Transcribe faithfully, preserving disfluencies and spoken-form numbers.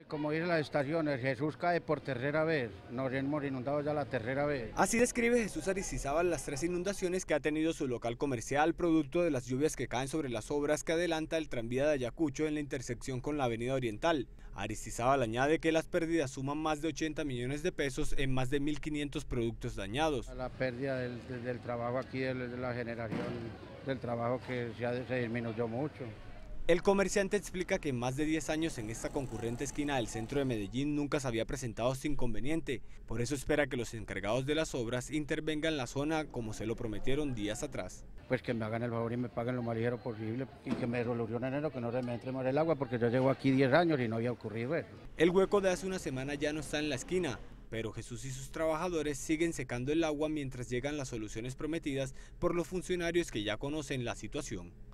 como dicen las estaciones, Jesús cae por tercera vez, nos hemos inundado ya la tercera vez. Así describe Jesús Aristizábal las tres inundaciones que ha tenido su local comercial producto de las lluvias que caen sobre las obras que adelanta el tranvía de Ayacucho en la intersección con la avenida Oriental. Aristizábal añade que las pérdidas suman más de ochenta millones de pesos en más de mil quinientos productos dañados. La pérdida del, del, del trabajo aquí, de la generación del trabajo que se, se disminuyó mucho. El comerciante explica que en más de diez años en esta concurrente esquina del centro de Medellín nunca se había presentado este inconveniente. Por eso espera que los encargados de las obras intervengan en la zona como se lo prometieron días atrás. Pues que me hagan el favor y me paguen lo más ligero posible y que me solucionen eso, que no se me entre más el agua, porque yo llevo aquí diez años y no había ocurrido eso. El hueco de hace una semana ya no está en la esquina, pero Jesús y sus trabajadores siguen secando el agua mientras llegan las soluciones prometidas por los funcionarios que ya conocen la situación.